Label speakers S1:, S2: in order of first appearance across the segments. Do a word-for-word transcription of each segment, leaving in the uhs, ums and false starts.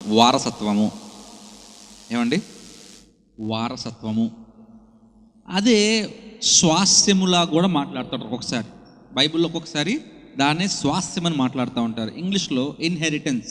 S1: వారసత్వము. ఏమండి? వారసత్వము అదే స్వాస్థ్యములా కూడా మాట్లాడుతారు ఒక్కొక్కసారి. బైబిల్లో ఒక్కొక్కసారి దాన్నే స్వాస్థ్యం అని మాట్లాడుతూ ఉంటారు. ఇంగ్లీష్లో ఇన్హెరిటెన్స్.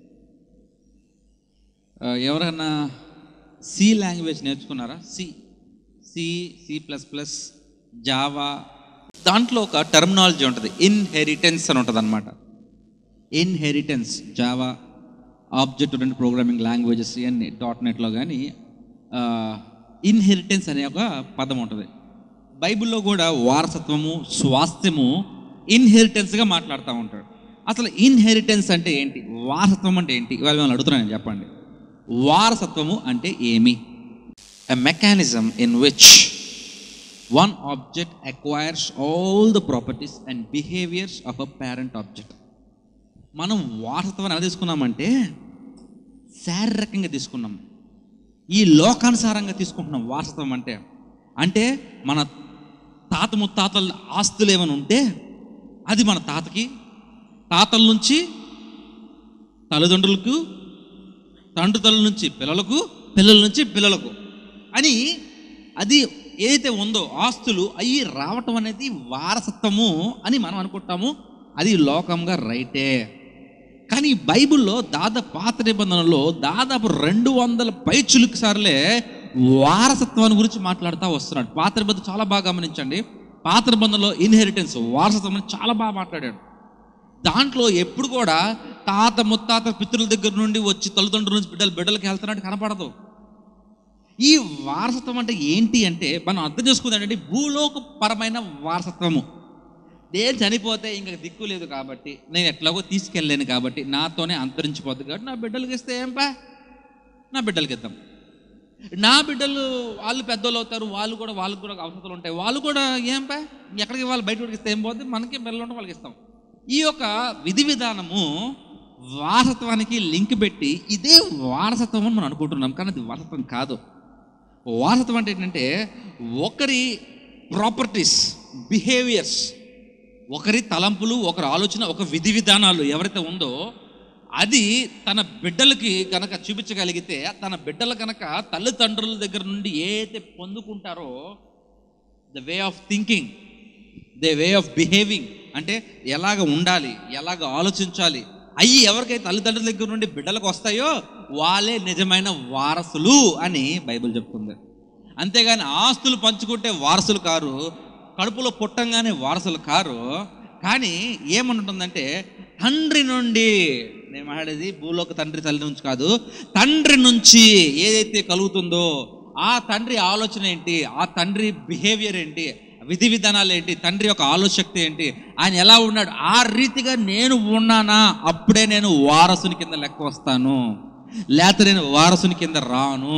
S1: ఎవరైనా సి లాంగ్వేజ్ నేర్చుకున్నారా? C C C plus plus Java, దాంట్లో ఒక టర్మినాలజీ ఉంటుంది, ఇన్హెరిటెన్స్ అని ఉంటుంది అనమాట. Inheritance, Java, object oriented programming languages ఇవన్నీ డాట్ నెట్లో కానీ ఇన్హెరిటెన్స్ అనే ఒక పదం ఉంటుంది. బైబిల్లో కూడా వారసత్వము, స్వాస్థ్యము ఇన్హెరిటెన్స్గా మాట్లాడుతూ ఉంటాడు. అసలు ఇన్హెరిటెన్స్ అంటే ఏంటి, వారసత్వం అంటే ఏంటి, ఇవాళ మిమ్మల్ని అడుగుతున్నాను, చెప్పండి. వారసత్వము అంటే ఏమి? A mechanism in which one object acquires all the properties and behaviours of a parent object. మనం వారసత్వాన్ని ఎలా తీసుకున్నామంటే శారీరకంగా తీసుకున్నాం, ఈ లోకానుసారంగా తీసుకుంటున్నాం. వారసత్వం అంటే అంటే మన తాత ముత్తాతల ఆస్తులు ఏమైనా ఉంటే అది మన తాతకి, తాతల నుంచి తల్లిదండ్రులకు, తండ్రి తల్లుల నుంచి పిల్లలకు, పిల్లల నుంచి పిల్లలకు అని అది ఏదైతే ఉందో ఆస్తులు అవి రావటం అనేది వారసత్వము అని మనం అనుకుంటాము. అది లోకంగా రైటే. కానీ బైబిల్లో దాదాపు పాత నిబంధనలో దాదాపు రెండు వందల పైచులకు సార్లే వారసత్వాన్ని గురించి మాట్లాడుతూ వస్తున్నాడు. పాత నిబంధన చాలా బాగా గమనించండి. పాత నిబంధనలో ఇన్హెరిటెన్స్, వారసత్వం అని చాలా బాగా మాట్లాడాడు. దాంట్లో ఎప్పుడు కూడా తాత ముత్తాత పితృల దగ్గర నుండి వచ్చి తల్లిదండ్రుల నుంచి బిడ్డలు బిడ్డలకి వెళ్తున్నట్టు కనపడదు. ఈ వారసత్వం అంటే ఏంటి అంటే మనం అర్థం చేసుకుంది ఏంటంటే భూలోకపరమైన వారసత్వము. నేను చనిపోతే ఇంకా దిక్కు లేదు కాబట్టి, నేను ఎట్లాగో తీసుకెళ్ళలేను కాబట్టి, నాతోనే అంతరించిపోతుంది కాబట్టి నా బిడ్డలకి ఇస్తే ఏం పా, నా బిడ్డలకి ఇద్దాం. నా బిడ్డలు వాళ్ళు పెద్దోళ్ళు అవుతారు, వాళ్ళు కూడా వాళ్ళకి కూడా అవసరాలు ఉంటాయి, వాళ్ళు కూడా ఏం పా ఎక్కడికి వాళ్ళు బయట ఇస్తే ఏం పోతుంది, మనకి పిల్లలు ఉంటే వాళ్ళకి ఇస్తాం. ఈ యొక్క విధి విధానము వారసత్వానికి లింక్ పెట్టి ఇదే వారసత్వం అని మనం అనుకుంటున్నాం, కానీ అది వారసత్వం కాదు. వారసత్వం అంటే ఏంటంటే ఒకరి ప్రాపర్టీస్, బిహేవియర్స్, ఒకరి తలంపులు, ఒకరి ఆలోచన, ఒక విధి విధానాలు ఎవరైతే ఉందో అది తన బిడ్డలకి కనుక చూపించగలిగితే, తన బిడ్డలు కనుక తల్లిదండ్రుల దగ్గర నుండి ఏదైతే పొందుకుంటారో the way of thinking, the way of behaving, అంటే ఎలాగ ఉండాలి, ఎలాగ ఆలోచించాలి, అవి ఎవరికైతే తల్లిదండ్రుల దగ్గర నుండి బిడ్డలకు వస్తాయో వాళ్ళే నిజమైన వారసులు అని బైబిల్ చెప్తుంది. అంతేగాని ఆస్తులు పంచుకుంటే వారసులు కారు, కడుపులో పుట్టంగానే వారసులు కారు. కానీ ఏమంటుందంటే తండ్రి నుండి, నేను మాట్లాడేది భూలోక తండ్రి తల్లి నుంచి కాదు, తండ్రి నుంచి ఏదైతే కలుగుతుందో ఆ తండ్రి ఆలోచన ఏంటి, ఆ తండ్రి బిహేవియర్ ఏంటి, విధి విధానాలు ఏంటి, తండ్రి యొక్క ఆలోచశక్తి ఏంటి, ఆయన ఎలా ఉన్నాడు, ఆ రీతిగా నేను ఉన్నానా అప్పుడే నేను వారసుని కింద లెక్క వస్తాను, లేకపోతే నేను వారసుని కింద రాను.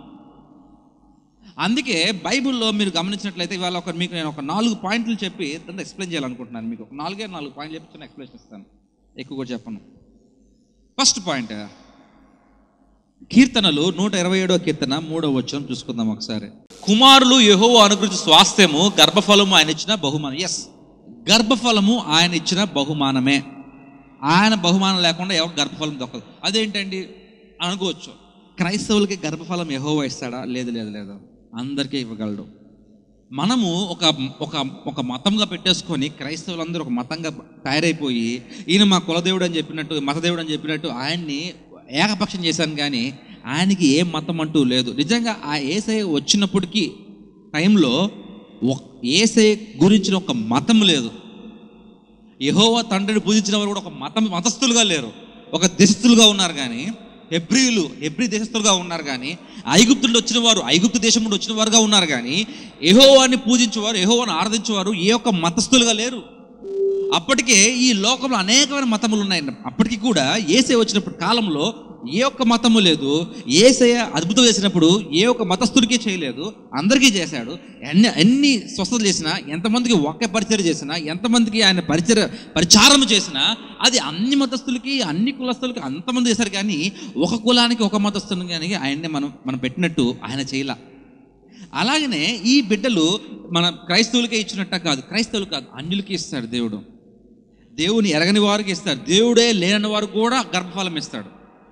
S1: అందుకే బైబిల్లో మీరు గమనించినట్లయితే ఇవాళ ఒక మీకు నేను ఒక నాలుగు పాయింట్లు చెప్పి దాన్ని ఎక్స్ప్లెయిన్ చేయాలనుకుంటున్నాను. మీకు ఒక నాలుగే నాలుగు పాయింట్లు చెప్పి చిన్న ఎక్స్ప్లెయిన్ ఇస్తాను, ఎక్కువ కూడా చెప్పను. ఫస్ట్ పాయింట్, కీర్తనలు నూట ఇరవై ఏడవ కీర్తన మూడవ వచనం చూసుకుందాం ఒకసారి. కుమారులు యెహోవా అనుగ్రహించు స్వాస్థ్యము, గర్భఫలము ఆయన ఇచ్చిన బహుమానం. ఎస్, గర్భఫలము ఆయన ఇచ్చిన బహుమానమే. ఆయన బహుమానం లేకుండా ఎవరు గర్భఫలం దొరకదు. అదేంటండి అనుకోవచ్చు, క్రైస్తవులకి గర్భఫలం యెహోవా ఇస్తాడా? లేదు లేదు లేదు, అందరికీ ఇవ్వగలడు. మనము ఒక ఒక ఒక మతంగా పెట్టేసుకొని క్రైస్తవులందరూ ఒక మతంగా తయారైపోయి ఈయన మా కులదేవుడు అని చెప్పినట్టు, మతదేవుడు అని చెప్పినట్టు ఆయన్ని ఏకపక్షం చేశాను. కానీ ఆయనకి ఏ మతం అంటూ లేదు. నిజంగా ఆ యేసయ్య వచ్చినప్పటికీ టైంలో యేసయ్య గురించిన ఒక మతం లేదు. యెహోవా తండ్రిని పూజించిన వారు కూడా ఒక మతం మతస్థులుగా లేరు, ఒక దేశస్థులుగా ఉన్నారు. కానీ హెబ్రీలు హెబ్రీ దేశస్థులుగా ఉన్నారు. కానీ ఐగుప్తు నుండి వచ్చిన వారు ఐగుప్తు దేశం నుండి వచ్చిన వారుగా ఉన్నారు. కానీ యెహోవాని పూజించేవారు, యెహోవాని ఆరాధించేవారు ఏ ఒక్క మతస్థులుగా లేరు. అప్పటికే ఈ లోకంలో అనేకమైన మతములు ఉన్నాయి. అప్పటికి కూడా యేసయ్య వచ్చినప్పుడు కాలంలో ఏ ఒక్క మతము లేదు. యేసయ్య అద్భుతం చేసినప్పుడు ఏ ఒక్క మతస్థుడికి చేయలేదు, అందరికీ చేశాడు. ఎన్ని ఎన్ని స్వస్థతలు చేసినా, ఎంతమందికి వాక్య పరిచర్య చేసినా, ఎంతమందికి ఆయన పరిచర్య పరిచారం చేసినా అది అన్ని మతస్థులకి, అన్ని కులస్తులకి అంతమంది చేశారు. కానీ ఒక కులానికి ఒక మతస్థుని కానీ ఆయన్ని మనం మనం పెట్టినట్టు ఆయన చేయలా. అలాగనే ఈ బిడ్డలు మన క్రైస్తవులకే ఇచ్చినట్ట కాదు, క్రైస్తవులు కాదు అన్యులకి ఇస్తాడు దేవుడు. దేవుని ఎరగని వారికి ఇస్తాడు. దేవుడే లేని వారు కూడా గర్భఫలం ఇస్తాడు.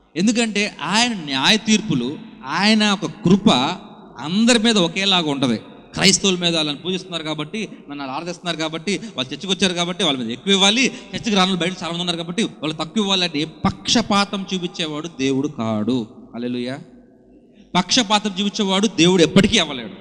S1: ఎందుకంటే ఆయన న్యాయ తీర్పులు, ఆయన ఒక కృప అందరి మీద ఒకేలాగా ఉంటుంది. క్రైస్తవుల మీద వాళ్ళని పూజిస్తున్నారు కాబట్టి, నన్ను అలా ఆరాధిస్తున్నారు కాబట్టి, వాళ్ళు చర్చకు వచ్చారు కాబట్టి వాళ్ళ మీద ఎక్కువ ఇవ్వాలి, చర్చకు రాను బయట చాలా మంది ఉన్నారు కాబట్టి వాళ్ళు తక్కువ ఇవ్వాలి అంటే పక్షపాతం చూపించేవాడు దేవుడు కాడు. హల్లెలూయా. పక్షపాతం చూపించేవాడు దేవుడు ఎప్పటికీ అవ్వలేడు.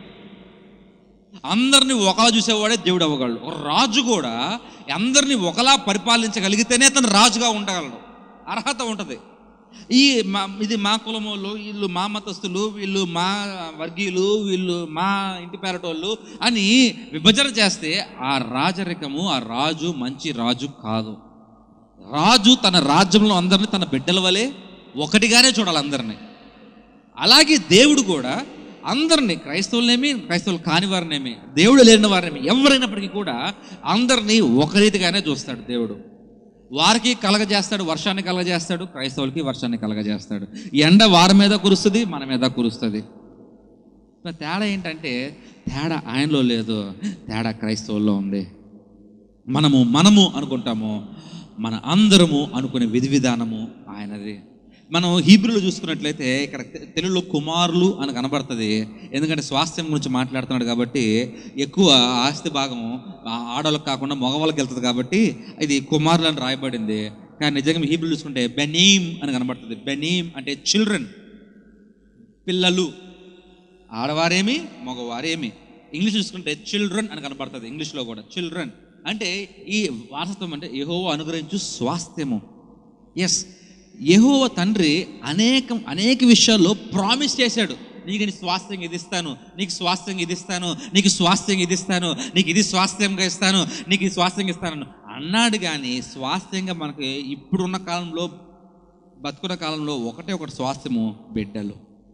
S1: అందరినీ ఒకలా చూసేవాడే దేవుడు అవ్వగలడు. ఒక రాజు కూడా అందరినీ ఒకలా పరిపాలించగలిగితేనే అతను రాజుగా ఉండగలడు, అర్హత ఉంటుంది. ఈ మా ఇది మా కులమోళ్ళు, వీళ్ళు మా మతస్థులు, వీళ్ళు మా వర్గీయులు, వీళ్ళు మా ఇంటి పేరటోళ్ళు అని విభజన చేస్తే ఆ రాజరికము, ఆ రాజు మంచి రాజు కాదు. రాజు తన రాజ్యంలో అందరినీ తన బిడ్డల వలె ఒకటిగానే చూడాలి అందరినీ. అలాగే దేవుడు కూడా అందరినీ, క్రైస్తవులనేమి క్రైస్తవులు కాని వారినేమి, దేవుడు లేని వారినేమి, ఎవరైనప్పటికీ కూడా అందరినీ ఒక రీతిగానే చూస్తాడు దేవుడు. వారికి కలగజేస్తాడు, వర్షాన్ని కలగజేస్తాడు, క్రైస్తవులకి వర్షాన్ని కలగజేస్తాడు. ఎండ వారి మీద కురుస్తుంది, మన మీద కురుస్తుంది. తేడా ఏంటంటే తేడా ఆయనలో లేదు, తేడా క్రైస్తవుల్లో ఉంది. మనము మనము అనుకుంటాము, మన అందరము అనుకునే విధి విధానము ఆయనది. మనం హీబ్రూలో చూసుకున్నట్లయితే ఇక్కడ తెలుగులో కుమారులు అని కనబడుతుంది. ఎందుకంటే స్వాస్థ్యం గురించి మాట్లాడుతున్నాడు కాబట్టి ఎక్కువ ఆస్తి భాగం ఆడవాళ్ళకి కాకుండా మగవాళ్ళకి వెళ్తుంది కాబట్టి ఇది కుమారులు అని రాయబడింది. కానీ నిజంగా హీబ్రూలో చూసుకుంటే బెనీమ్ అని కనబడుతుంది. బెనీమ్ అంటే చిల్డ్రన్, పిల్లలు. ఆడవారేమి మగవారేమి. ఇంగ్లీష్ చూసుకుంటే చిల్డ్రన్ అని కనబడుతుంది, ఇంగ్లీష్లో కూడా చిల్డ్రన్ అంటే ఈ వారసత్వం అంటే యెహోవా అనుగ్రహించు స్వాస్థ్యము. ఎస్, యెహోవా తండ్రి అనేక అనేక విషయాల్లో ప్రామిస్ చేశాడు. నీకు నేను స్వాస్థ్యం ఇది ఇస్తాను, నీకు స్వాస్థ్యం ఇది ఇస్తాను, నీకు స్వాస్థ్యం ఇది ఇస్తాను, నీకు ఇది స్వాస్థ్యంగా ఇస్తాను, నీకు ఇది స్వాస్థ్యంగా ఇస్తాను అన్నాడు. కానీ స్వాస్థ్యంగా మనకి ఇప్పుడున్న కాలంలో, బతుకున్న కాలంలో ఒకటే ఒకటి స్వాస్థ్యము, బిడ్డలు.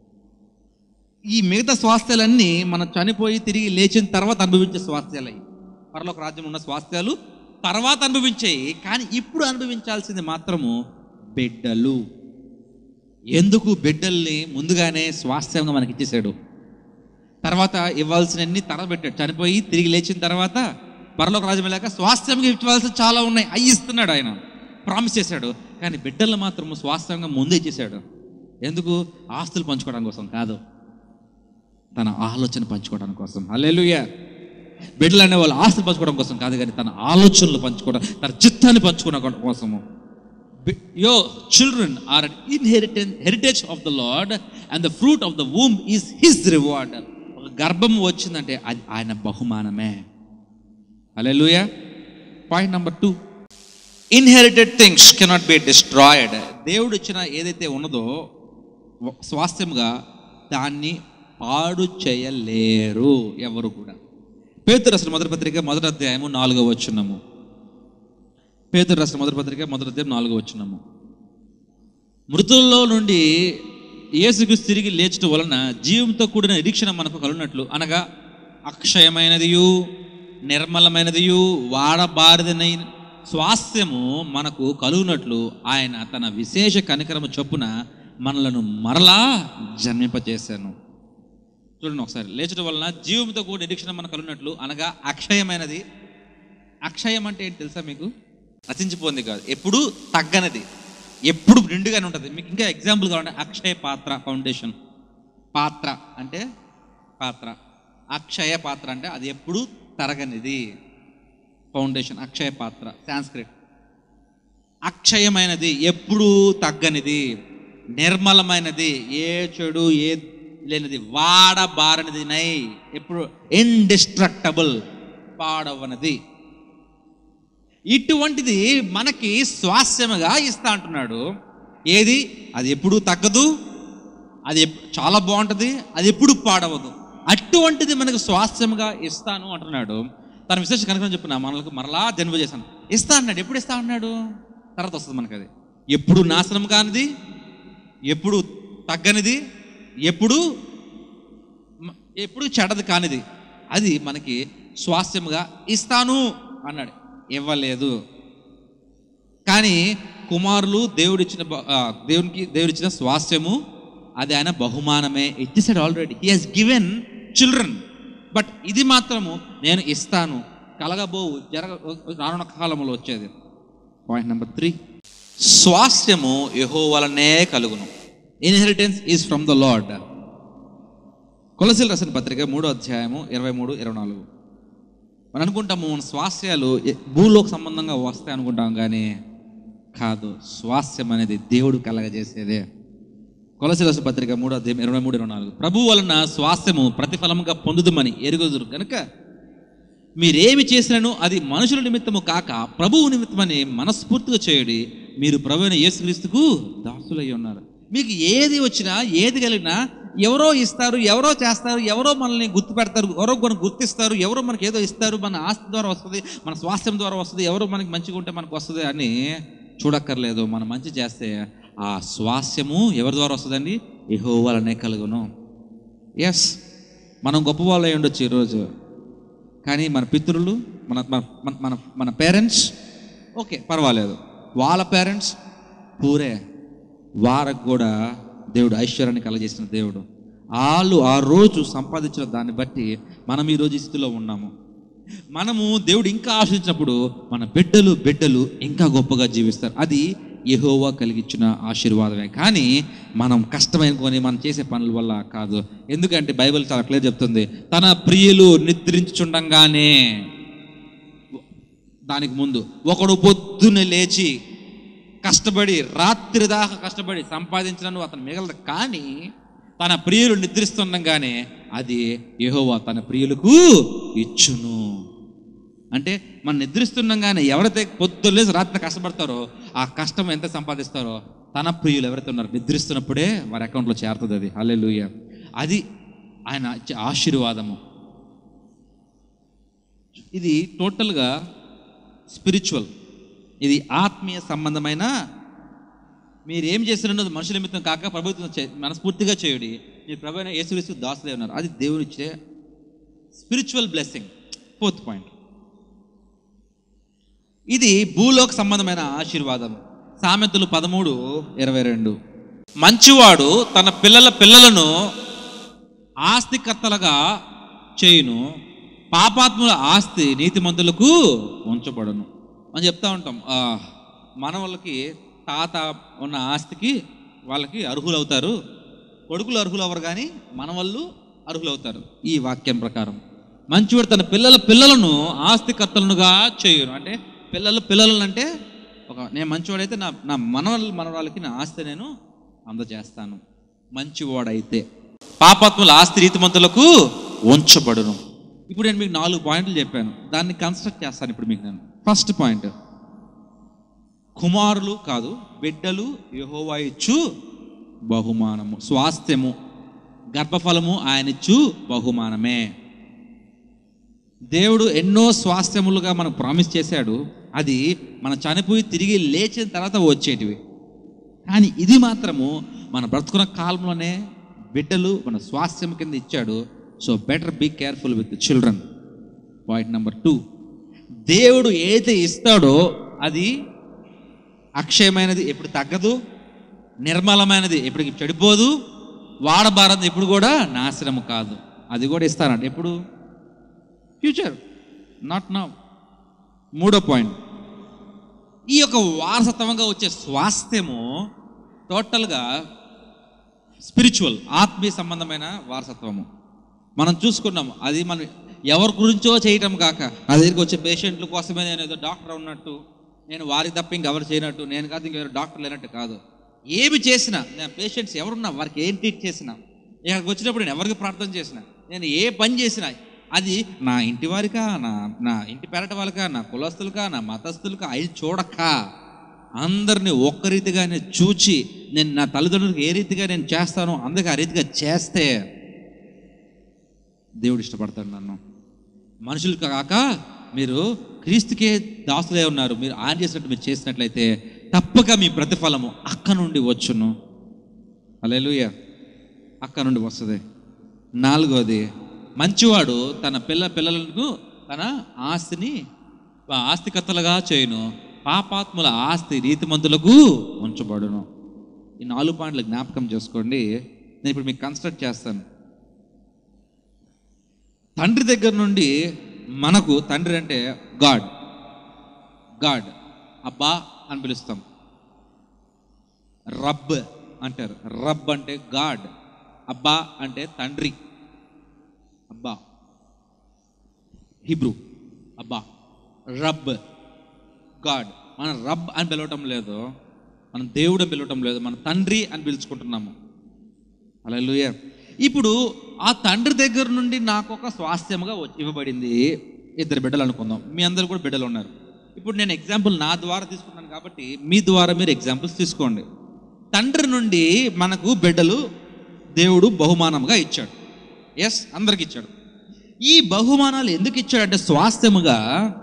S1: ఈ మిగతా స్వాస్థ్యాలన్నీ మనం చనిపోయి తిరిగి లేచిన తర్వాత అనుభవించే స్వాస్థ్యాలు. పరలోక రాజ్యం ఉన్న స్వాస్థ్యాలు తర్వాత అనుభవించాయి, కానీ ఇప్పుడు అనుభవించాల్సింది మాత్రము బిడ్డలు. ఎందుకు? బిడ్డల్ని ముందుగానే స్వాస్థ్యంగా మనకి ఇచ్చేసాడు. తర్వాత ఇవ్వాల్సినన్ని తర్వాత పెట్టాడు. చనిపోయి తిరిగి లేచిన తర్వాత పరలోక రాజ్యం వెళ్ళాక స్వాస్థ్యంగా ఇవ్వాల్సి చాలా ఉన్నాయి, అవి ఇస్తున్నాడు ఆయన, ప్రామిస్ చేశాడు. కానీ బిడ్డలు మాత్రము స్వాస్థ్యంగా ముందే ఇచ్చేసాడు. ఎందుకు? ఆస్తులు పంచుకోవడం కోసం కాదు, తన ఆలోచన పంచుకోవడం కోసం. హల్లెలూయా. బిడ్డలు అనే వాళ్ళు ఆస్తులు పంచుకోవడం కోసం కాదు, కానీ తన ఆలోచనలు పంచుకోవడం, తన చిత్తాన్ని పంచుకోవడం కోసము. Your children are an inheritance, heritage of the Lord, and the fruit of the womb is His reward. గర్భం వచ్చిందంటే అది ఆయన బహుమానమే. Hallelujah. Point number two, inherited things cannot be destroyed. దేవుడు ఇచ్చిన ఏదైతే ఉన్నదో స్వాస్థ్యముగా దాన్ని పాడు చేయలేరు ఎవరు కూడా. పేతురు రాసిన మొదటి పత్రిక మొదటి అధ్యాయము నాలుగో వచనము. పేతురు రాసిన మొదటి పత్రిక మొదటి అధ్యాయం నాలుగో వచనము. మృతుల్లో నుండి యేసుక్రీస్తు తిరిగి లేచడం వలన జీవంతో కూడిన నిరీక్షణ మనకు కలుగునట్లు, అనగా అక్షయమైనదియు నిర్మలమైనదియు వాడబారిదైన స్వాస్థ్యము మనకు కలుగునట్లు ఆయన తన విశేష కనికరము చొప్పున మనలను మరలా జన్మింపజేశాను. చూడండి ఒకసారి, లేచడం వలన జీవంతో కూడిన నిరీక్షణ మనకు కలుగునట్లు, అనగా అక్షయమైనది. అక్షయం అంటే ఏంటి తెలుసా మీకు? నశించిపోయింది కాదు, ఎప్పుడు తగ్గనది, ఎప్పుడు నిండుగానే ఉంటుంది. మీకు ఇంకా ఎగ్జాంపుల్ కావాలంటే అక్షయ పాత్ర ఫౌండేషన్. పాత్ర అంటే పాత్ర, అక్షయ పాత్ర అంటే అది ఎప్పుడు తరగనిది. ఫౌండేషన్ అక్షయ పాత్ర సాంస్క్రిట్. అక్షయమైనది, ఎప్పుడు తగ్గనిది, నిర్మలమైనది, ఏ చెడు ఏ లేనిది, వాడబారనిది, నై ఎప్పుడు ఇండిస్ట్రక్టబుల్, పాడవనది. ఇటువంటిది మనకి స్వాస్థ్యముగా ఇస్తా అంటున్నాడు. ఏది? అది ఎప్పుడు తగ్గదు, అది చాలా బాగుంటుంది, అది ఎప్పుడు పాడవదు. అటువంటిది మనకు స్వాస్థ్యముగా ఇస్తాను అంటున్నాడు. తన విశేష కనుక చెప్పిన మనకు మరలా జన్మ చేశాను ఇస్తా అన్నాడు. ఎప్పుడు ఇస్తా అన్నాడు? తర్వాత వస్తుంది మనకు అది. ఎప్పుడు నాశనం కానిది, ఎప్పుడు తగ్గనిది, ఎప్పుడు ఎప్పుడు చెడది కానిది, అది మనకి స్వాస్థ్యముగా ఇస్తాను అన్నాడు. ఇవ్వలేదు. కానీ కుమారులు దేవుడిచ్చిన దేవునికి దేవుడిచ్చిన స్వాస్థ్యము అది ఆయన బహుమానమే ఇచ్చేసాడు already. He has given children. But ఇది మాత్రము నేను ఇస్తాను, కలగబోవు, జరగ రానున్న కాలంలో వచ్చేది. పాయింట్ నెంబర్ త్రీ, స్వాస్థ్యము యెహోవా వలనే కలుగును. Inheritance is from the lord. కొలసీలు రాసిన పత్రిక మూడో అధ్యాయము ఇరవై మూడు ఇరవై నాలుగు. మనం అనుకుంటాము మన స్వాస్థ్యాలు భూలోక సంబంధంగా వస్తాయి అనుకుంటాం, కానీ కాదు. స్వాస్థ్యం అనేది దేవుడు కలగజేసేదే. కొలసీలు రాసిన పత్రిక మూడో అధ్యాయం ఇరవై మూడు ఇరవై నాలుగు. ప్రభు వలన స్వాస్థ్యము ప్రతిఫలముగా పొందుదుమని ఎరుగుదురు కనుక మీరేమి చేసినను అది మనుషుల నిమిత్తము కాక ప్రభువు నిమిత్తమని మనస్ఫూర్తిగా చేయుడి. మీరు ప్రభు అయిన యేసుక్రీస్తుకు దాసులై ఉన్నారు. మీకు ఏది వచ్చినా ఏది కలిగినా ఎవరో ఇస్తారు, ఎవరో చేస్తారు, ఎవరో మనల్ని గుర్తుపెడతారు, ఎవరో మనకు గుర్తిస్తారు, ఎవరో మనకి ఏదో ఇస్తారు, మన ఆస్తి ద్వారా వస్తుంది, మన స్వాస్థ్యం ద్వారా వస్తుంది, ఎవరో మనకి మంచిగా ఉంటే మనకు వస్తుంది అని చూడక్కర్లేదు. మనం మంచి చేస్తే ఆ స్వాస్థ్యము ఎవరి ద్వారా వస్తుందండి? యెహోవా వలనే కలుగును. ఎస్, మనం గొప్ప వాళ్ళు అయి ఉండొచ్చు ఈరోజు, కానీ మన పితరులు, మన మన మన మన పేరెంట్స్ ఓకే పర్వాలేదు, వాళ్ళ పేరెంట్స్ పూరే, వారికి కూడా దేవుడు ఐశ్వర్యాన్ని కలగజేసిన దేవుడు. వాళ్ళు ఆ రోజు సంపాదించిన దాన్ని బట్టి మనం ఈరోజు ఈ స్థితిలో ఉన్నాము. మనము దేవుడు ఇంకా ఆశించినప్పుడు మన బిడ్డలు బిడ్డలు ఇంకా గొప్పగా జీవిస్తారు. అది యెహోవా కలిగించిన ఆశీర్వాదమే, కానీ మనం కష్టమైనకొని మనం చేసే పనుల వల్ల కాదు. ఎందుకంటే బైబిల్ చాలా క్లియర్ చెప్తుంది, తన ప్రియులు నిద్రించుచుండగానే, దానికి ముందు ఒకడు పొద్దున్నే లేచి కష్టపడి రాత్రి దాకా కష్టపడి సంపాదించడం అతను మిగలదు, కానీ తన ప్రియులు నిద్రిస్తుండగానే అది యెహోవా తన ప్రియులకు ఇచ్చును. అంటే మనం నిద్రిస్తుండగానే ఎవరైతే పొద్దున్న లేచి రాత్రి కష్టపడతారో ఆ కష్టం ఎంత సంపాదిస్తారో తన ప్రియులు ఎవరైతే ఉన్నారో నిద్రిస్తున్నప్పుడే వారి అకౌంట్లో చేరుతుంది. అది హల్లెలూయా. అది ఆయన ఇచ్చే ఆశీర్వాదము. ఇది టోటల్గా స్పిరిచువల్, ఇది ఆత్మీయ సంబంధమైన. మీరు ఏం చేస్తున్నది మనుషుల నిమిత్తం కాక ప్రభుత్వం మనస్ఫూర్తిగా చేయుడి. మీరు ప్రభు అయిన యేసుక్రీస్తు దాసులే ఉన్నారు. అది దేవుడు ఇచ్చే స్పిరిచువల్ బ్లెస్సింగ్. ఫోర్త్ పాయింట్, ఇది భూలోక సంబంధమైన ఆశీర్వాదం. సామెతలు పదమూడు ఇరవై రెండు. మంచివాడు తన పిల్లల పిల్లలను ఆస్తికర్తలుగా చేయును, పాపాత్ముల ఆస్తి నీతిమంతులకు ఉంచబడును అని చెప్తా ఉంటాం. మన వాళ్ళకి తాత ఉన్న ఆస్తికి వాళ్ళకి అర్హులు అవుతారు, కొడుకులు అర్హులు అవ్వరు, కానీ మన వాళ్ళు అర్హులు అవుతారు. ఈ వాక్యం ప్రకారం మంచివాడు తన పిల్లల పిల్లలను ఆస్తికర్తలుగా చేయును. అంటే పిల్లలు పిల్లలు అంటే ఒక నేను మంచివాడైతే నా నా మనవలు మనవాళ్ళకి నా ఆస్తి నేను అందజేస్తాను. మంచివాడైతే పాపాత్ముల ఆస్తి నీతిమంతులకు ఉంచబడును. ఇప్పుడు నేను మీకు నాలుగు పాయింట్లు చెప్పాను, దాన్ని కన్స్ట్రక్ట్ చేస్తాను ఇప్పుడు మీకు నేను. ఫస్ట్ పాయింట్, కుమారులు కాదు బిడ్డలు యెహోవా ఇచ్చు బహుమానము. స్వాస్థ్యము, గర్భఫలము ఆయన ఇచ్చు బహుమానమే. దేవుడు ఎన్నో స్వాస్థ్యములుగా మనకు ప్రామిస్ చేశాడు. అది మనం చనిపోయి తిరిగి లేచిన తర్వాత వచ్చేటివి, కానీ ఇది మాత్రము మన బ్రతుకున్న కాలంలోనే బిడ్డలు మన స్వాస్థ్యం కింద ఇచ్చాడు. So better be careful with children. Point number two, దేవుడు ఏదైతే ఇస్తాడో అది అక్షయమైనది, ఎప్పుడు తగ్గదు, నిర్మలమైనది, ఎప్పటికి చెడిపోదు, వాడబారది, ఎప్పుడు కూడా నాశనము కాదు. అది కూడా ఇస్తారంట ఎప్పుడు? Future, not now. మూడో పాయింట్, ఈ యొక్క వారసత్వంగా వచ్చే స్వాస్థ్యము టోటల్గా స్పిరిచువల్, ఆత్మీయ సంబంధమైన వారసత్వము. మనం చూసుకున్నాము, అది మనం ఎవరి గురించో చేయటం కాక నా దగ్గరికి వచ్చే పేషెంట్ల కోసమే నేను ఏదో డాక్టర్ ఉన్నట్టు, నేను వారికి తప్ప ఇంకెవరు చేయనట్టు, నేను కాదు ఇంకెవరు డాక్టర్ లేనట్టు కాదు. ఏమి చేసినా నేను పేషెంట్స్ ఎవరున్నా వారికి ఏం ట్రీట్ చేసినా, ఇక్కడికి వచ్చినప్పుడు నేను ఎవరికి ప్రార్థన చేసినా, నేను ఏ పని చేసినా అది నా ఇంటి వారికా, నా నా ఇంటి పెరట వాళ్ళకా, నా కులస్తులకా, నా మతస్థులకా అవి చూడక అందరినీ ఒక్క రీతిగా నేను చూచి నేను నా తల్లిదండ్రులకు ఏ రీతిగా నేను చేస్తానో అందుకే ఆ రీతిగా చేస్తే దేవుడు ఇష్టపడతాడు నన్ను. మనుషులు కాక మీరు క్రీస్తుకే దాసులే ఉన్నారు, మీరు ఆయన చేసినట్టు మీరు చేసినట్లయితే తప్పక మీ ప్రతిఫలము అక్క నుండి వచ్చును. హల్లెలూయా, అక్క నుండి వస్తుంది. నాలుగోది, మంచివాడు తన పిల్ల పిల్లలకు తన ఆస్తిని ఆస్తికర్తలుగా చేయును, పాపాత్ముల ఆస్తి నీతిమంతులకు ఉంచబడును. ఈ నాలుగు పాయింట్లు జ్ఞాపకం చేసుకోండి. నేను ఇప్పుడు మీకు కన్స్ట్రక్ట్ చేస్తాను. తండ్రి దగ్గర నుండి మనకు, తండ్రి అంటే గాడ్, గాడ్ అబ్బా అని పిలుస్తాం. రబ్ అంటారు. రబ్ అంటే గాడ్, అబ్బా అంటే తండ్రి, అబ్బా హిబ్రూ అబ్బా, రబ్ గాడ్. మనం రబ్ అని పిలవటం లేదు, మనం దేవుడు అని పిలవటం లేదు, మన తండ్రి అని పిలుచుకుంటున్నాము. హల్లెలూయా. ఇప్పుడు ఆ తండ్రి దగ్గర నుండి నాకు ఒక స్వాస్థ్యముగా ఇవ్వబడింది. ఇద్దరు బిడ్డలు అనుకుందాం, మీ అందరు కూడా బిడ్డలు ఉన్నారు. ఇప్పుడు నేను ఎగ్జాంపుల్ నా ద్వారా తీసుకున్నాను కాబట్టి మీ ద్వారా మీరు ఎగ్జాంపుల్స్ తీసుకోండి. తండ్రి నుండి మనకు బిడ్డలు దేవుడు బహుమానంగా ఇచ్చాడు. ఎస్, అందరికి ఇచ్చాడు. ఈ బహుమానాలు ఎందుకు ఇచ్చాడంటే స్వాస్థ్యముగా,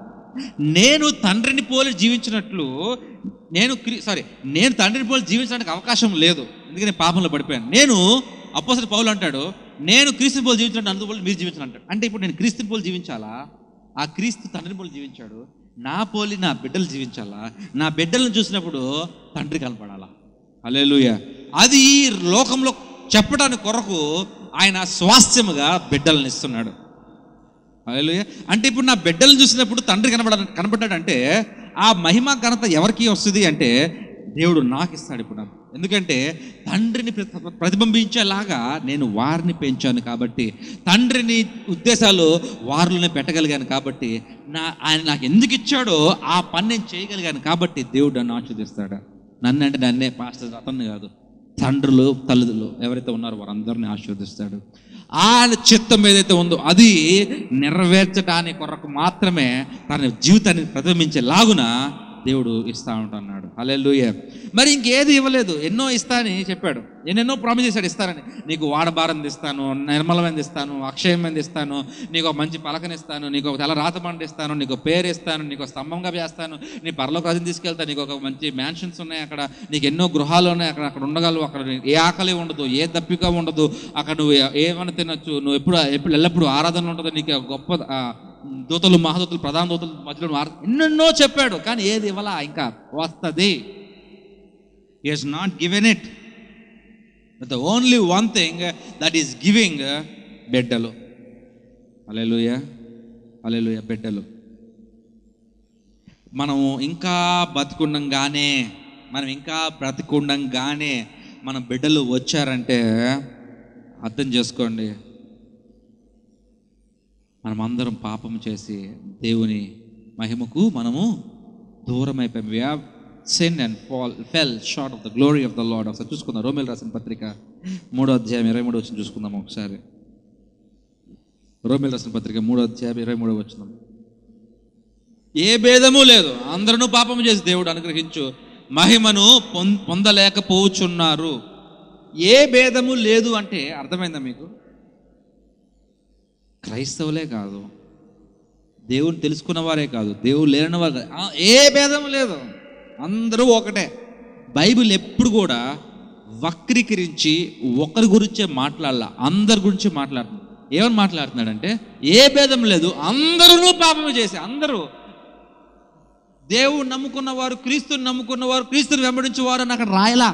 S1: నేను తండ్రిని పోలి జీవించినట్లు నేను సారీ నేను తండ్రిని పోలి జీవించడానికి అవకాశం లేదు, ఎందుకని పాపంలో పడిపోయాను. నేను అపోస్తలుడు పౌలు అంటాడు, నేను క్రీస్తుని పోలి జీవించినట్టు అందుపోలి మీరు జీవించాలి అంటాడు. అంటే ఇప్పుడు నేను క్రీస్తుని పోలి జీవించాలా? ఆ క్రీస్తు తండ్రిని పోలి జీవించాడు, నా పోలి నా బిడ్డలు జీవించాలా? నా బిడ్డలను చూసినప్పుడు తండ్రి కనపడాలా? హల్లెలూయా. అది లోకంలో చెప్పడానికి కొరకు ఆయన స్వాస్థ్యముగా బిడ్డలను ఇస్తున్నాడు. హల్లెలూయా. అంటే ఇప్పుడు నా బిడ్డలను చూసినప్పుడు తండ్రి కనబడ కనబడ్డాడంటే ఆ మహిమ ఘనత ఎవరికి వస్తుంది అంటే దేవుడు నాకు ఇస్తాడు ఇప్పుడు. ఎందుకంటే తండ్రిని ప్రతిబింబించేలాగా నేను వారిని పెంచాను కాబట్టి, తండ్రిని ఉద్దేశాలు వారిలోనే పెట్టగలిగాను కాబట్టి, నా ఆయన నాకు ఎందుకు ఇచ్చాడో ఆ పని నేను చేయగలిగాను కాబట్టి దేవుడు నన్ను ఆశీర్వదిస్తాడు. నన్ను అంటే నన్నే, పాస్టర్ అతన్ని కాదు, తండ్రులు తల్లిదండ్రులు ఎవరైతే ఉన్నారో వారందరినీ ఆశీర్వదిస్తాడు. ఆయన చిత్తం ఏదైతే ఉందో అది నెరవేర్చడానికి కొరకు మాత్రమే తన జీవితాన్ని ప్రతిబింబించేలాగున దేవుడు ఇస్తా ఉంటున్నాడు. హల్లెలూయా. మరి ఇంకేది ఇవ్వలేదు, ఎన్నో ఇస్తా అని చెప్పాడు, ఎన్నెన్నో ప్రామిస్ చేశాడు ఇస్తానని. నీకు వాడబారం ఇస్తాను, నిర్మలమైనది ఇస్తాను, అక్షయమైనది ఇస్తాను, నీకు ఒక మంచి పలకనిస్తాను, నీకు ఒక తెల్ల రాతబండ ఇస్తాను, నీకు పేరు ఇస్తాను, నీకు స్తంభంగా చేస్తాను, నీ పరలోక రాజ్యం తీసుకెళ్తాను, నీకు ఒక మంచి మ్యాన్షన్స్ ఉన్నాయి, అక్కడ నీకు ఎన్నో గృహాలు ఉన్నాయి, అక్కడ అక్కడ ఉండగలవు, అక్కడ ఏ ఆకలి ఉండదు, ఏ దప్పిక ఉండదు, అక్కడ నువ్వు ఏమైనా తినొచ్చు, నువ్వు ఎప్పుడు ఎప్పుడు ఎల్లప్పుడు ఆరాధన ఉంటుంది, నీకు గొప్ప దూతలు మహాదూతలు ప్రధాన దూతలు మధ్యలో ఎన్నెన్నో చెప్పాడు. కానీ ఏది ఇవ్వాలా? ఇంకా వస్తుంది. He has not given it. But the only one thing that is giving, బిడ్డలు. హల్లెలూయా, హల్లెలూయా. బిడ్డలు. మనము ఇంకా బతికుండంగానే మనం ఇంకా బ్రతికుండంగానే మన బిడ్డలు వచ్చారంటే అర్థం చేసుకోండి, మనమందరం పాపం చేసి దేవుని మహిమకు మనము దూరం అయిపోయాం. We have sinned and fall, fell short of the glory of the Lord. ఒకసారి చూసుకుందాం, రోమేలు రాసిన పత్రిక మూడో అధ్యాయం ఇరవై మూడో వచనం చూసుకుందాం ఒకసారి. రోమేలు రాసిన పత్రిక మూడో అధ్యాయం ఇరవై మూడో వచనం. ఏ భేదము లేదు, అందరూ పాపము చేసి దేవుడు అనుగ్రహించు మహిమను పొందలేకపోవచ్చున్నారు. ఏ భేదము లేదు అంటే అర్థమైందా మీకు? క్రైస్తవులే కాదు, దేవుని తెలుసుకున్న వారే కాదు, దేవుడు లేని వారు కాదు, ఏ భేదము లేదు, అందరూ ఒకటే. బైబిల్ ఎప్పుడు కూడా వక్రీకరించి ఒకరి గురించే మాట్లాడాల, అందరి గురించి మాట్లాడుతున్నాడు. ఏమని మాట్లాడుతున్నాడంటే ఏ భేదం లేదు, అందరూ పాపము చేసి, అందరూ దేవుడు నమ్ముకున్నవారు, క్రీస్తుని నమ్ముకున్నవారు, క్రీస్తుని వెంబడించేవారు అని అక్కడ రాయలా.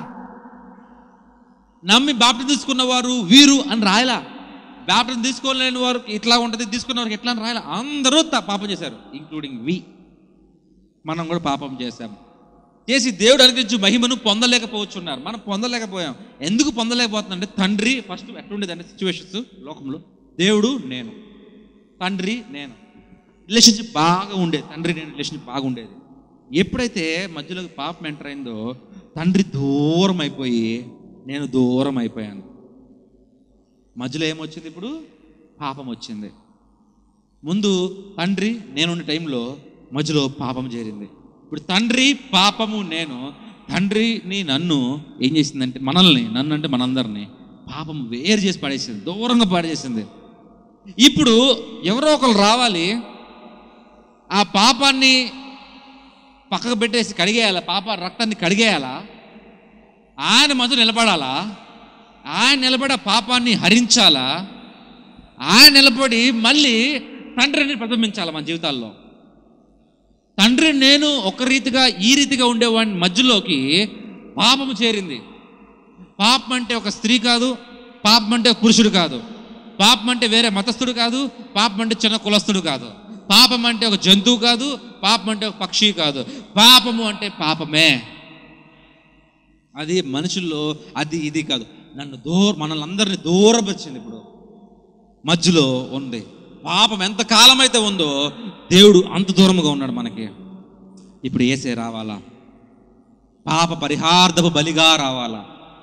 S1: నమ్మి బాప్టిజం తీసుకున్నవారు వీరు అని రాయలా. బాప్టిజం తీసుకోలేని వారు ఇట్లా ఉంటుంది, తీసుకున్న వారికి ఎట్లా అని రాయాలి. అందరూ పాపం చేశారు, ఇంక్లూడింగ్ వి. మనం కూడా పాపం చేశాం. చేసి దేవుడు అనుగ్రహించు మహిమను పొందలేకపోవచ్చున్నారు. మనం పొందలేకపోయాం. ఎందుకు పొందలేకపోతున్నాం అంటే తండ్రి ఫస్ట్ ఎట్లుండేది అంటే సిచ్యువేషన్స్ లోకంలో, దేవుడు నేను, తండ్రి నేను, రిలేషన్షిప్ బాగా ఉండేది. తండ్రి నేను రిలేషన్షిప్ బాగుండేది. ఎప్పుడైతే మధ్యలోకి పాపం ఎంటర్ అయిందో తండ్రి దూరం అయిపోయి నేను దూరం అయిపోయాను. మధ్యలో ఏమొచ్చింది? ఇప్పుడు పాపం వచ్చింది. ముందు తండ్రి నేనున్న టైంలో మధ్యలో పాపం చేరింది. ఇప్పుడు తండ్రి పాపము నేను, తండ్రిని నన్ను ఏం చేసిందంటే మనల్ని, నన్ను అంటే మనందరినీ పాపం వేరు చేసి పడేసింది, దూరంగా పడేసింది. ఇప్పుడు ఎవరో ఒకరు రావాలి, ఆ పాపాన్ని పక్కకు పెట్టేసి కడిగేయాలా, పాప రక్తాన్ని కడిగేయాలా, ఆయన మధ్య నిలబడాలా, ఆయన నిలబడి ఆ పాపాన్ని హరించాలా, ఆయన నిలబడి మళ్ళీ తండ్రిని ప్రతిబింబించాలా మన జీవితాల్లో. తండ్రి నేను ఒక రీతిగా ఈ రీతిగా ఉండేవాడిని, మధ్యలోకి పాపము చేరింది. పాపం అంటే ఒక స్త్రీ కాదు, పాపం అంటే ఒక పురుషుడు కాదు, పాపం అంటే వేరే మతస్థుడు కాదు, పాపం అంటే చిన్న కులస్థుడు కాదు, పాపం అంటే ఒక జంతువు కాదు, పాపం అంటే ఒక పక్షి కాదు, పాపము అంటే పాపమే. అది మనుషుల్లో అది ఇది కాదు, నన్ను దూర మనల్ని అందరినీ దూరపరిచింది. ఇప్పుడు మధ్యలో ఉంది పాపం, ఎంత కాలం అయితే ఉందో దేవుడు అంత దూరంగా ఉన్నాడు మనకి. ఇప్పుడు యేసే రావాలా, పాప పరిహార్థపు బలిగా రావాలా.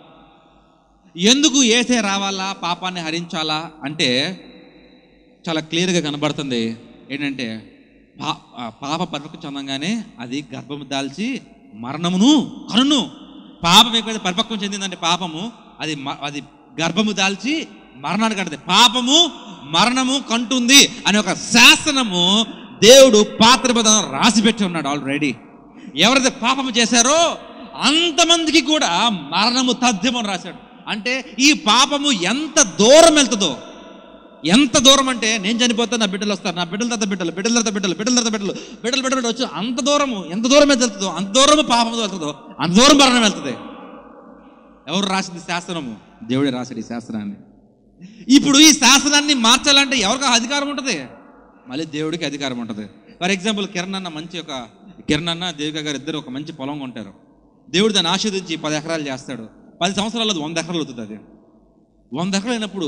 S1: ఎందుకు యేసే రావాలా, పాపాన్ని హరించాలా అంటే చాలా క్లియర్గా కనబడుతుంది. ఏంటంటే పా పాప పరిపక్వం చెందంగానే అది గర్భము దాల్చి మరణమును కనును. పాపం ఎక్కడైతే పరిపక్వం చెందిందంటే పాపము అది అది గర్భము దాల్చి మరణాన్ని కంటుంది. పాపము మరణము కంటుంది అనే ఒక శాసనము దేవుడు పాత్ర మీద రాసి పెట్టి ఉన్నాడు ఆల్రెడీ. ఎవరైతే పాపము చేశారో అంతమందికి కూడా మరణము తథ్యమని రాశాడు. అంటే ఈ పాపము ఎంత దూరం వెళ్తుందో, ఎంత దూరం అంటే నేను చనిపోతే నా బిడ్డలు వస్తారు, నా బిడ్డల తర్వాత బిడ్డలు, బిడ్డల తర్వాత బిడ్డలు, బిడ్డల తర్వాత బిడ్డలు, బిడ్డలు బిడ్డలు వచ్చి అంత దూరము, ఎంత దూరం మీద వెళ్తుందో అంత దూరము పాపము వెళ్తుందో అంత దూరం మరణం వెళ్తుంది. ఎవరు రాసింది శాసనము? దేవుడే రాశాడు ఈ శాసనాన్ని. ఇప్పుడు ఈ శాసనాన్ని మార్చాలంటే ఎవరికి అధికారం ఉంటుంది? మళ్ళీ దేవుడికి అధికారం ఉంటుంది. ఫర్ ఎగ్జాంపుల్ కిరణ్ అన్న మంచి ఒక కిరణ్ అన్న దేవిక గారు ఇద్దరు ఒక మంచి పొలం కొంటారు. దేవుడు దాన్ని ఆశీర్వదించి పది ఎకరాలు చేస్తాడు. పది సంవత్సరాలు అది వంద ఎకరాలు అవుతుంది. అది వంద ఎకరాలు అయినప్పుడు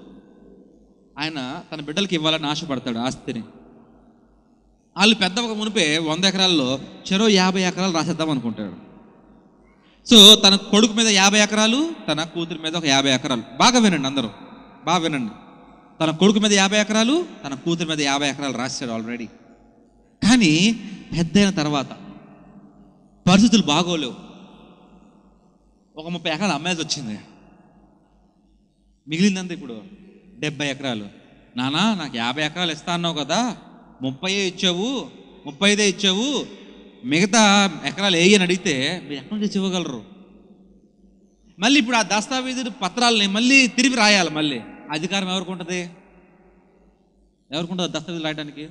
S1: ఆయన తన బిడ్డలకి ఇవ్వాలని ఆశపడతాడు ఆస్తిని. వాళ్ళు పెద్ద ఒక మునిపే వంద ఎకరాల్లో చెరో యాభై ఎకరాలు రాసేద్దాం అనుకుంటాడు. సో తన కొడుకు మీద యాభై ఎకరాలు, తన కూతురు మీద ఒక యాభై ఎకరాలు. బాగా వినండి అందరూ, బాగా వినండి. తన కొడుకు మీద యాభై ఎకరాలు, తన కూతురు మీద యాభై ఎకరాలు రాశాడు ఆల్రెడీ. కానీ పెద్దయిన తర్వాత పరిస్థితులు బాగోలేవు, ఒక ముప్పై ఎకరాలు అమ్మాయిది వచ్చింది. మిగిలిందంతా ఇప్పుడు డెబ్బై ఎకరాలు. నానా నాకు యాభై ఎకరాలు ఇస్తా అన్నావు కదా, ముప్పై ఇచ్చావు, ముప్పై ఐదే ఇచ్చావు, మిగతా ఎకరాలు వేయని అడిగితే మీరు ఎక్కడి నుంచి ఇవ్వగలరు? మళ్ళీ ఇప్పుడు ఆ దస్తావేజు పత్రాలని మళ్ళీ తిరిగి రాయాలి. మళ్ళీ అధికారం ఎవరికి ఉంటుంది? ఎవరికి ఉంటుంది దస్తావేజులు రాయడానికి?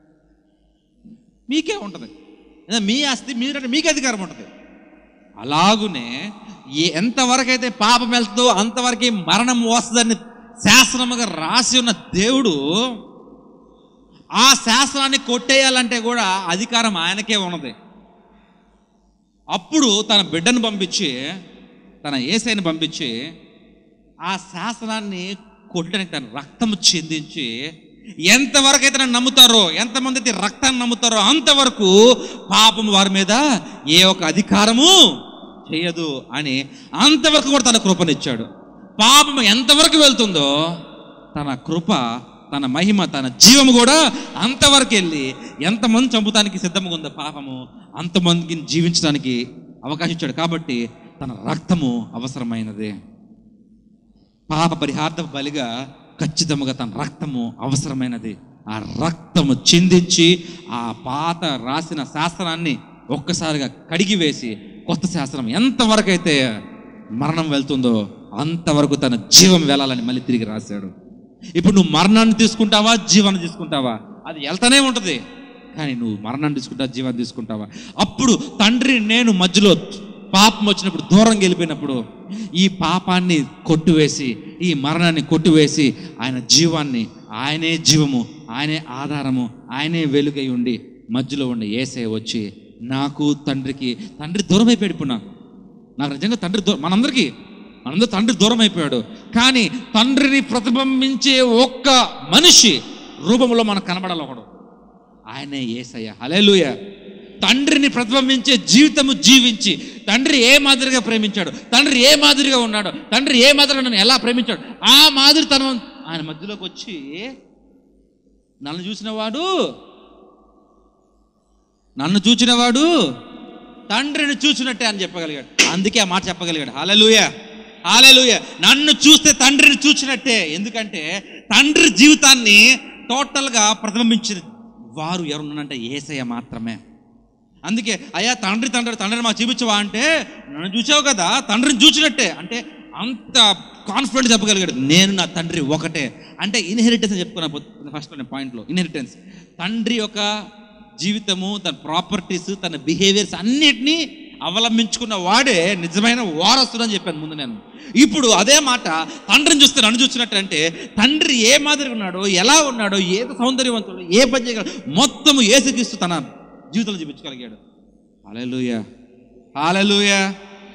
S1: మీకే ఉంటుంది. మీ ఆస్తి మీరంటే మీకే అధికారం ఉంటుంది. అలాగునే ఎంతవరకు అయితే పాపం వెళ్తుందో అంతవరకు మరణం వస్తుందని శాసనముగా రాసి ఉన్న దేవుడు ఆ శాసనాన్ని కొట్టేయాలంటే కూడా అధికారం ఆయనకే ఉన్నది. అప్పుడు తన బిడ్డను పంపించి, తన యేసయ్యను పంపించి ఆ శాసనాన్ని కొట్టడానికి తన రక్తము చిందించి, ఎంతవరకు అయితే నన్ను నమ్ముతారో, ఎంతమంది అయితే రక్తాన్ని నమ్ముతారో అంతవరకు పాపం వారి మీద ఏ ఒక అధికారము చేయదు అని అంతవరకు కూడా తన కృపనిచ్చాడు. పాపం ఎంతవరకు వెళ్తుందో తన కృప, తన మహిమ, తన జీవము కూడా అంతవరకు వెళ్ళి ఎంతమంది చంపుతానికి సిద్ధంగా ఉందో పాపము అంతమందికి జీవించడానికి అవకాశం ఇచ్చాడు. కాబట్టి తన రక్తము అవసరమైనది. పాప పరిహార్థ బలిగా ఖచ్చితంగా తన రక్తము అవసరమైనది. ఆ రక్తము చిందించి ఆ పాత రాసిన శాస్త్రాన్ని ఒక్కసారిగా కడిగి వేసి కొత్త శాస్త్రం ఎంతవరకు అయితే మరణం వెళ్తుందో అంతవరకు తన జీవం వెళ్ళాలని మళ్ళీ తిరిగి రాశాడు. ఇప్పుడు నువ్వు మరణాన్ని తీసుకుంటావా, జీవాన్ని తీసుకుంటావా? అది వెళ్తానే ఉంటుంది. కానీ నువ్వు మరణాన్ని తీసుకుంటావా, జీవాన్ని తీసుకుంటావా? అప్పుడు తండ్రి నేను మధ్యలో పాపం వచ్చినప్పుడు దూరం వెళ్ళిపోయినప్పుడు ఈ పాపాన్ని కొట్టువేసి, ఈ మరణాన్ని కొట్టువేసి ఆయన జీవాన్ని, ఆయనే జీవము, ఆయనే ఆధారము, ఆయనే వెలుగై ఉండి మధ్యలో ఉండి యేసయ్య వచ్చి నాకు తండ్రికి, తండ్రి దూరం అయిపోయాడు. ఇప్పుడు నాకు నాకు నిజంగా తండ్రి దూరం, మనందరికీ మనందరూ తండ్రి దూరం అయిపోయాడు. కానీ తండ్రిని ప్రతిబింబించే ఒక్క మనిషి రూపంలో మనకు కనబడాలి ఒకడు, ఆయనే యేసయ్య. హల్లెలూయా. తండ్రిని ప్రతిబింబించే జీవితము జీవించి, తండ్రి ఏ మాదిరిగా ప్రేమించాడు, తండ్రి ఏ మాదిరిగా ఉన్నాడు, తండ్రి ఏ మాదిరిగా నన్ను ఎలా ప్రేమించాడు, ఆ మాదిరి తను ఆయన మధ్యలోకి వచ్చి నన్ను చూసినవాడు నన్ను చూచినవాడు తండ్రిని చూసినట్టే అని చెప్పగలిగాడు. అందుకే ఆ మాట చెప్పగలిగాడు. హల్లెలూయా, హల్లెలూయా. నన్ను చూస్తే తండ్రిని చూసినట్టే. ఎందుకంటే తండ్రి జీవితాన్ని టోటల్గా ప్రతిబింబించిన వారు ఎవరున్నారంటే యేసయ్య మాత్రమే. అందుకే అయ్యా తండ్రి తండ్రి తండ్రిని మాకు చూపించవా అంటే, నన్ను చూసావు కదా తండ్రిని చూసినట్టే అంటే అంత కాన్ఫిడెంట్ చెప్పగలిగాడు. నేను నా తండ్రి ఒకటే అంటే ఇన్హెరిటెన్స్ అని చెప్పుకున్నా ఫస్ట్ పాయింట్లో. ఇన్హెరిటెన్స్ తండ్రి యొక్క జీవితము, తన ప్రాపర్టీస్, తన బిహేవియర్స్ అన్నిటినీ అవలంబించుకున్న వాడే నిజమైన వారసుడు అని చెప్పాను ముందు నేను. ఇప్పుడు అదే మాట తండ్రిని చూస్తే నన్ను చూసినట్టు అంటే తండ్రి ఏ మాదిరిగా ఉన్నాడో, ఎలా ఉన్నాడో, ఏ సౌందర్యవంతుడు, ఏ పని చేయగలడు మొత్తము యేసుక్రీస్తు తన జీవితంలో చూపించగలిగాడు. హల్లెలూయా, హల్లెలూయా.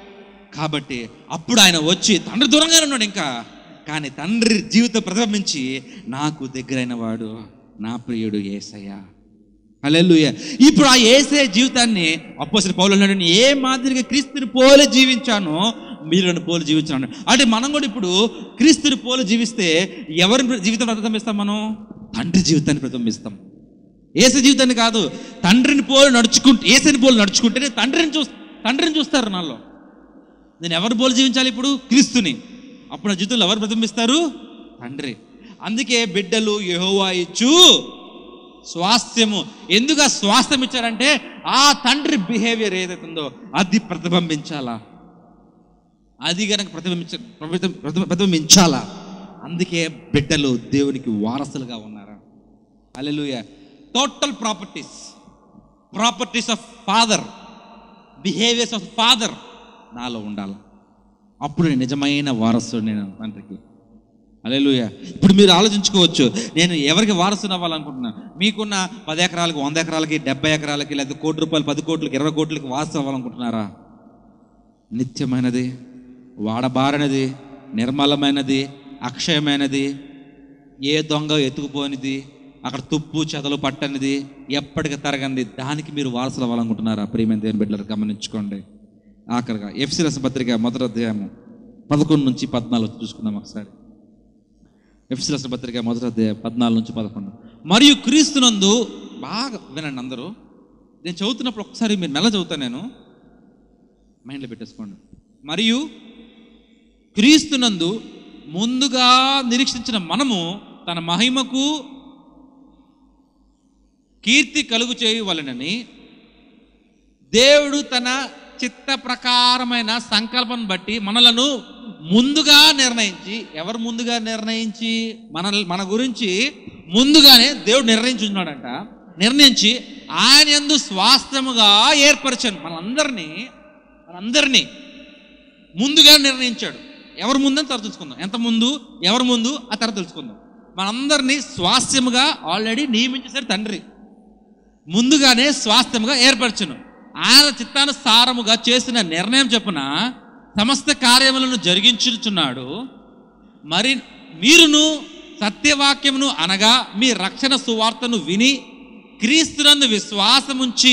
S1: కాబట్టి అప్పుడు ఆయన వచ్చి తండ్రి దూరంగానే ఉన్నాడు ఇంకా, కానీ తండ్రి జీవితం ప్రతిబింబించి నాకు దగ్గరైన వాడు నా ప్రియుడు యేసయ్య. హల్లెలూయా. ఇప్పుడు ఆ యేసయ్య జీవితాన్ని అపోస్తలుడు పౌలు అన్నాడు, ఏ మాదిరిగా క్రీస్తుని పోలి జీవించానో మీరు నన్ను పోలి జీవించాను. అంటే మనం కూడా ఇప్పుడు క్రీస్తుని పోలి జీవిస్తే ఎవరి జీవితం ప్రతిబింబిస్తాం? మనం తండ్రి జీవితాన్ని ప్రతిబింబిస్తాం. యేసయ్య జీవితాన్ని కాదు, తండ్రిని పోలి నడుచుకుంటే, యేసయ్యని పోలి నడుచుకుంటేనే తండ్రిని చూ తండ్రిని చూస్తారు నాలో. నేను ఎవరు పోలి జీవించాలి? ఇప్పుడు క్రీస్తుని. అప్పుడు నా జీవితంలో ఎవరు ప్రతిబింబిస్తారు? తండ్రి. అందుకే బిడ్డలు యెహోవా ఇచ్చు స్వాస్థ్యము. ఎందుకు ఆ స్వాస్థ్యం ఇచ్చారంటే ఆ తండ్రి బిహేవియర్ ఏదైతే ఉందో అది ప్రతిబింబించాలా, అది కనుక ప్రతిబింబించ ప్రతిబింబించాలా. అందుకే బిడ్డలు దేవునికి వారసులుగా ఉన్నారా. Hallelujah. Total properties properties of father, behaviours of father నాలో ఉండాలి. అప్పుడు నేను నిజమైన వారసుడు నేను తండ్రికి. హల్లెలూయా. ఇప్పుడు మీరు ఆలోచించుకోవచ్చు, నేను ఎవరికి వారసుని అవ్వాలనుకుంటున్నా? మీకున్న పది ఎకరాలకి, వంద ఎకరాలకి, డెబ్బై ఎకరాలకి, లేదా కోటి రూపాయలు, పది కోట్లకి, ఇరవై కోట్లకి వారసు అవ్వాలనుకుంటున్నారా? నిత్యమైనది, వాడబారనిది, నిర్మలమైనది, అక్షయమైనది, ఏ దొంగ ఎత్తుకుపోనిది, అక్కడ తుప్పు చెదలు పట్టనిది, ఎప్పటికి తరగనిది, దానికి మీరు వారసులు అవ్వాలనుకుంటున్నారా? ప్రియమైన దేవుని బిడ్డలు గమనించుకోండి. ఆఖరిగా ఎఫెసీ రాసిన పత్రిక మొదటి అధ్యాయము పదకొండు నుంచి పద్నాలుగు చూసుకుందాం ఒకసారి. ఎఫెసీ రాసిన పత్రిక మొదటి అధ్యాయం పద్నాలుగు నుంచి పదకొండు. మరియు క్రీస్తునందు, బాగా వినండి అందరూ, నేను చదువుతున్నప్పుడు ఒకసారి మీరు నెల చదువుతాను, నేను మైండ్లో పెట్టేసుకోండి. మరియు క్రీస్తునందు ముందుగా నిరీక్షించిన మనము తన మహిమకు కీర్తి కలుగు చేయవలెనని దేవుడు తన చిత్త ప్రకారమైన సంకల్పం బట్టి మనలను ముందుగా నిర్ణయించి, ఎవరు ముందుగా నిర్ణయించి? మన మన గురించి ముందుగానే దేవుడు నిర్ణయించున్నాడంట. నిర్ణయించి ఆయన యందు స్వాస్థ్యముగా ఏర్పరచాను. మనందరినీ మనందరినీ ముందుగా నిర్ణయించాడు. ఎవరు ముందని తర్వాత తెలుసుకుందాం. ఎంత ముందు, ఎవరు ముందు ఆ తర్వాత తెలుసుకుందాం. మనందరినీ స్వాస్థ్యముగా ఆల్రెడీ నియమించేశాడు తండ్రి. ముందుగానే స్వాస్థ్యముగా ఏర్పరచును. ఆయన చిత్తానుసారముగా చేసిన నిర్ణయం చొప్పున సమస్త కార్యములను జరిగించుచున్నాడు. మరి మీరును సత్యవాక్యమును అనగా మీ రక్షణ సువార్తను విని క్రీస్తునందు విశ్వాసముంచి,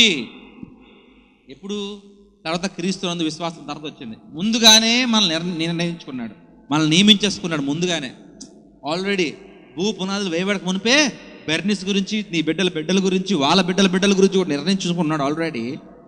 S1: ఎప్పుడు తర్వాత క్రీస్తునందు విశ్వాసం తర్వాత వచ్చింది. ముందుగానే మనల్ని నిర్ణయించుకున్నాడు, మనల్ని నియమించేసుకున్నాడు ముందుగానే. ఆల్రెడీ భూ పునాదులు వేయబడక మునిపే బెర్నిస్ గురించి, నీ బిడ్డల బిడ్డల గురించి, వాళ్ళ బిడ్డల బిడ్డల గురించి కూడా నిర్ణయించుకున్నాడు ఆల్రెడీ.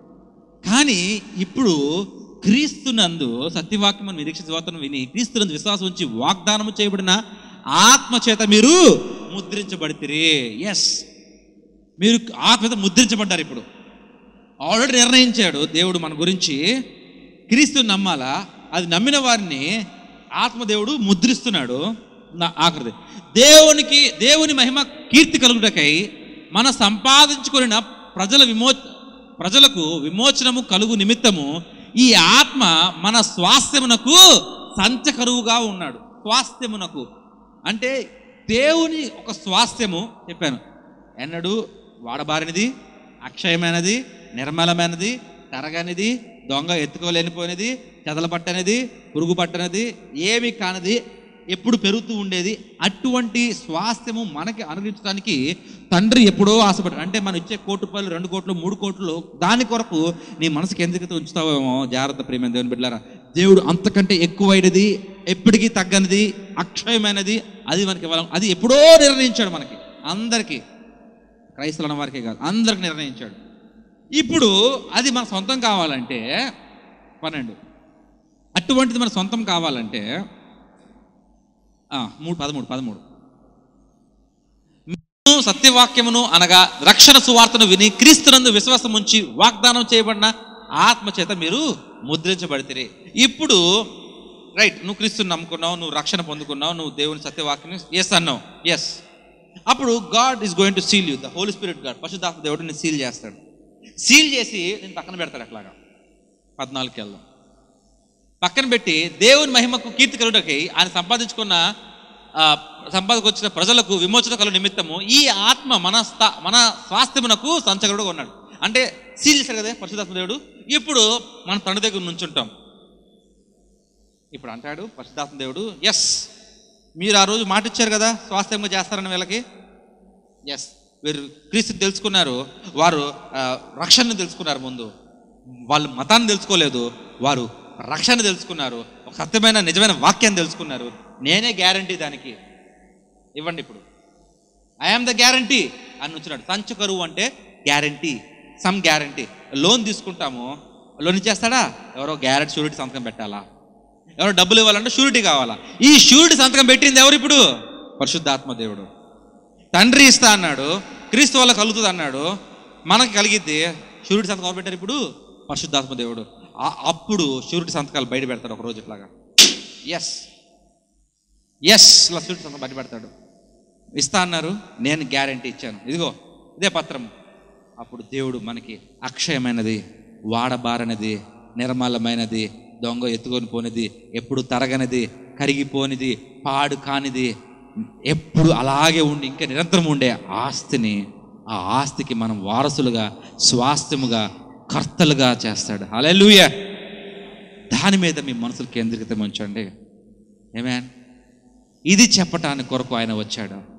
S1: కానీ ఇప్పుడు క్రీస్తునందు సత్యవాక్యము నిరీక్షించే వార్తను విని క్రీస్తునందు విశ్వాసం ఉంచి వాగ్దానము చేయబడిన ఆత్మ చేత మీరు ముద్రించబడితిరి. ఎస్, మీరు ఆత్మచేత ముద్రించబడ్డారు. ఇప్పుడు ఆల్రెడీ నిర్ణయించాడు దేవుడు మన గురించి. క్రీస్తుని నమ్మాలా, అది నమ్మిన వారిని ఆత్మదేవుడు ముద్రిస్తున్నాడు. ఆఖరిది, దేవునికి దేవుని మహిమ కీర్తి కలుగుటకై మన సంపాదించుకున్న ప్రజల విమో ప్రజలకు విమోచనము కలుగు నిమిత్తము ఈ ఆత్మ మన స్వాస్థ్యమునకు సంచకరువుగా ఉన్నాడు. స్వాస్థ్యమునకు అంటే దేవుని ఒక స్వాస్థ్యము చెప్పాను, ఎన్నడూ వాడబారినది, అక్షయమైనది, నిర్మలమైనది, తరగనిది, దొంగ ఎత్తుకోలేనిపోయినది, చెదల పట్టనిది, పురుగు పట్టనిది, ఏమి కానిది, ఎప్పుడు పెరుగుతూ ఉండేది. అటువంటి స్వాస్థ్యము మనకి అనుగ్రహించడానికి తండ్రి ఎప్పుడో ఆశపడ్డాడు. అంటే మనం ఇచ్చే కోటి రూపాయలు, రెండు కోట్లు, మూడు కోట్లు, దాని కొరకు నీ మనసుకి ఎందుకైతే ఉంచుతావేమో జాగ్రత్త ప్రియమైన దేవుని బిడ్డలారా. దేవుడు అంతకంటే ఎక్కువైనది, ఎప్పటికీ తగ్గనిది, అక్షయమైనది అది మనకి ఇవ్వాలి. అది ఎప్పుడో నిర్ణయించాడు మనకి, అందరికీ, క్రైస్తవుల వారికే కాదు అందరికి నిర్ణయించాడు. ఇప్పుడు అది మన సొంతం కావాలంటే పన్నెండు అటువంటిది మన సొంతం కావాలంటే మూడు పదమూడు పదమూడు సత్యవాక్యమును అనగా రక్షణ సువార్తను విని క్రీస్తునందు విశ్వాసం ఉంచి వాగ్దానం చేయబడిన ఆత్మ చేత మీరు ముద్రించబడితే. ఇప్పుడు రైట్, నువ్వు క్రీస్తుని నమ్ముకున్నావు, నువ్వు రక్షణ పొందుకున్నావు, నువ్వు దేవుని సత్యవాక్యం ఎస్ అన్నావు. ఎస్, అప్పుడు God is going to seal you. The holy spirit God, పరిశుద్ధాత్మ దేవుడు నేను సీల్ చేస్తాడు. సీల్ చేసి నేను పక్కన పెడతాడు. అట్లాగా పద్నాలుగుకి వెళ్దాం. పక్కన పెట్టి దేవుని మహిమకు కీర్తి కలుగుటకై ఆయన సంపాదించుకున్న సంపాదకొచ్చిన ప్రజలకు విమోచన కలు నిమిత్తము ఈ ఆత్మ మన స్థా మన స్వాస్థ్యమునకు సంచకరుడుగా ఉన్నాడు. అంటే సీల్ చేశాడు కదా పరిశుద్ధాత్మ దేవుడు. ఇప్పుడు మన తండ్రి దగ్గర నుంచుంటాం. ఇప్పుడు అంటాడు పరిశుద్ధాత్మ దేవుడు, ఎస్ మీరు ఆ రోజు మాట ఇచ్చారు కదా స్వాస్థ్యంగా చేస్తారని వీళ్ళకి. ఎస్, వీరు క్రీస్తు తెలుసుకున్నారు, వారు రక్షణను తెలుసుకున్నారు. ముందు వాళ్ళు మతాన్ని తెలుసుకోలేదు, వారు రక్షణ తెలుసుకున్నారు, ఒక సత్యమైన నిజమైన వాక్యాన్ని తెలుసుకున్నారు. నేనే గ్యారంటీ దానికి, ఇవ్వండి ఇప్పుడు, ఐఆమ్ ద గ్యారంటీ అని వచ్చినాడు. సంచు కరువు అంటే గ్యారంటీ, సమ్ గ్యారంటీ. లోన్ తీసుకుంటాము, లోన్ ఇచ్చేస్తాడా? ఎవరో గ్యారెంటీ షూరిటీ సంతకం పెట్టాలా? ఎవరో డబ్బులు ఇవ్వాలంటే షూరిటీ కావాలా? ఈ షూరిటీ సంతకం పెట్టింది ఎవరు? ఇప్పుడు పరిశుద్ధాత్మ దేవుడు. తండ్రి ఇస్తా అన్నాడు, క్రీస్తు వల్ల కలుగుతుంది అన్నాడు, మనకి కలిగిద్ది. షూరిటీ సంతకం ఎవరు పెట్టారు? ఇప్పుడు పరిశుద్ధాత్మ దేవుడు. అప్పుడు షూరిటీ సంతకాలు బయట పెడతాడు ఒక రోజు ఇట్లాగా. ఎస్ ఎస్ ఇలా షూరిటీ సంతకం బయట పెడతాడు. ఇస్తా అన్నారు, నేను గ్యారంటీ ఇచ్చాను, ఇదిగో ఇదే పత్రము. అప్పుడు దేవుడు మనకి అక్షయమైనది, వాడబారనిది, నిర్మలమైనది, దొంగ ఎత్తుకొని పోనిది, ఎప్పుడు తరగనిది, కరిగిపోనిది, పాడు కానిది, ఎప్పుడు అలాగే ఉండి ఇంకా నిరంతరం ఉండే ఆస్తిని, ఆ ఆస్తికి మనం వారసులుగా, స్వాస్థ్యముగా, కర్తలుగా చేస్తాడు. హల్లెలూయా. దాని మీద మీ మనసులు కేంద్రీకృతం ఉంచండి. ఆమేన్. ఇది చెప్పటానికి కొరకు ఆయన వచ్చాడు.